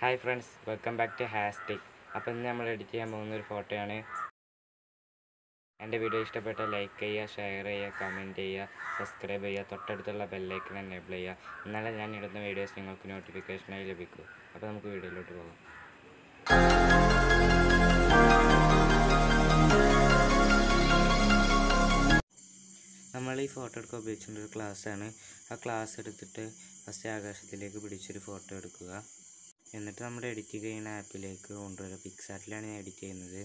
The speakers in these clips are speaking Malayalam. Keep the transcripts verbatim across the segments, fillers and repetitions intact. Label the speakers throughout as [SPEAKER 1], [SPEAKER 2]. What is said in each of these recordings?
[SPEAKER 1] Hi friends, welcome back to ഹാസ്റ്റിക്. അപ്പോൾ ഇന്ന് നമ്മൾ എഡിറ്റ് ചെയ്യാൻ പോകുന്ന ഒരു ഫോട്ടോയാണ്. എൻ്റെ വീഡിയോ ഇഷ്ടപ്പെട്ടാൽ ലൈക്ക് ചെയ്യുക, ഷെയർ ചെയ്യുക, കമൻറ്റ് ചെയ്യുക, സബ്സ്ക്രൈബ് ചെയ്യുക, തൊട്ടടുത്തുള്ള ബെല്ലൈക്കൺ എനേബിൾ ചെയ്യുക. എന്നാലേ ഞാൻ ഇടുന്ന വീഡിയോസ് നിങ്ങൾക്ക് നോട്ടിഫിക്കേഷനായി ലഭിക്കൂ. അപ്പോൾ നമുക്ക് വീഡിയോയിലോട്ട് പോകാം. നമ്മൾ ഈ ഫോട്ടോ എടുക്കാൻ ഉപയോഗിച്ചിട്ടൊരു ക്ലാസ്സാണ്. ആ ക്ലാസ് എടുത്തിട്ട് ഫസ്റ്റ് ആകാശത്തിലേക്ക് പിടിച്ചൊരു ഫോട്ടോ എടുക്കുക. എന്നിട്ട് നമ്മുടെ എഡിറ്റ് ചെയ്യുന്ന ആപ്പിലേക്ക് കൊണ്ടുവരിക. പിക്സാർട്ടിലാണ് ഞാൻ എഡിറ്റ് ചെയ്യുന്നത്.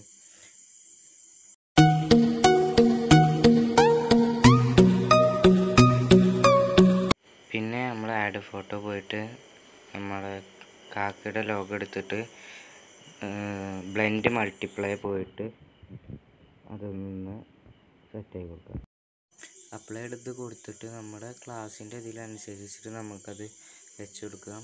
[SPEAKER 1] പിന്നെ നമ്മൾ ആഡ് ഫോട്ടോ പോയിട്ട് നമ്മളെ കാക്കയുടെ ലോഗോ എടുത്തിട്ട് ബ്ലെൻഡ് മൾട്ടിപ്ലൈ പോയിട്ട് അതൊന്ന് സെറ്റായി കൊടുക്കുക. അപ്ലൈ എടുത്ത് കൊടുത്തിട്ട് നമ്മുടെ ക്ലാസ്സിൻ്റെ ഇതിലനുസരിച്ചിട്ട് നമുക്കത് വെച്ച് കൊടുക്കാം.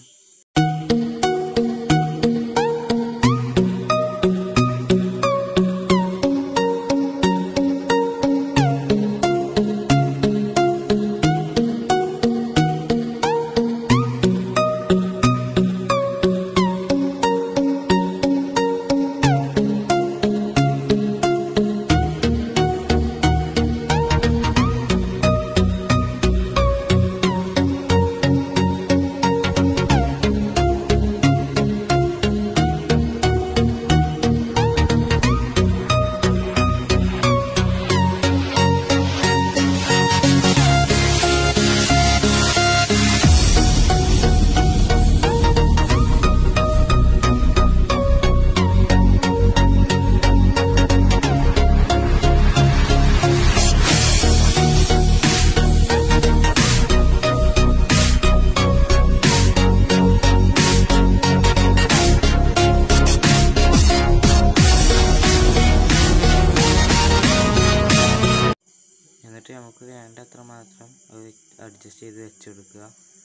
[SPEAKER 1] എന്നിട്ട് നമുക്ക് വേണ്ടത്ര മാത്രം അത് അഡ്ജസ്റ്റ് ചെയ്ത് വെച്ചെടുക്കുക.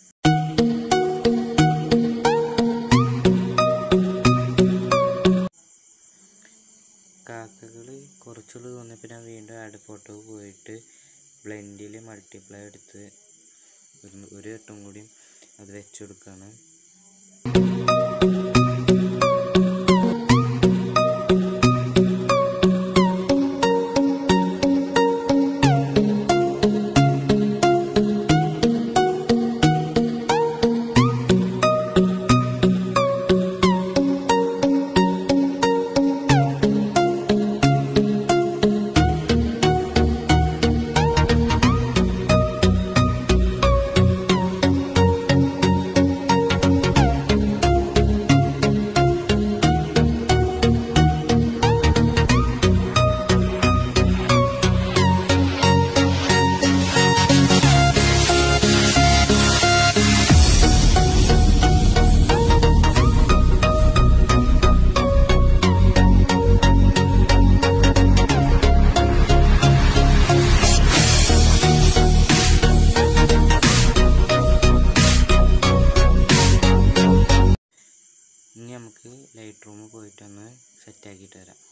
[SPEAKER 1] കാക്കകൾ കുറച്ചുള്ളൂ തോന്നിയപ്പോൾ ഞാൻ വീണ്ടും ആഡ് ഫോട്ടോ പോയിട്ട് ബ്ലെൻഡിൽ മൾട്ടിപ്ലൈ എടുത്ത് ഒരു വട്ടം കൂടി അത് വെച്ചെടുക്കുകയാണ്. ഇനി നമുക്ക് ലൈറ്റ് റൂമിൽ പോയിട്ടൊന്ന് സെറ്റാക്കിയിട്ട് വരാം.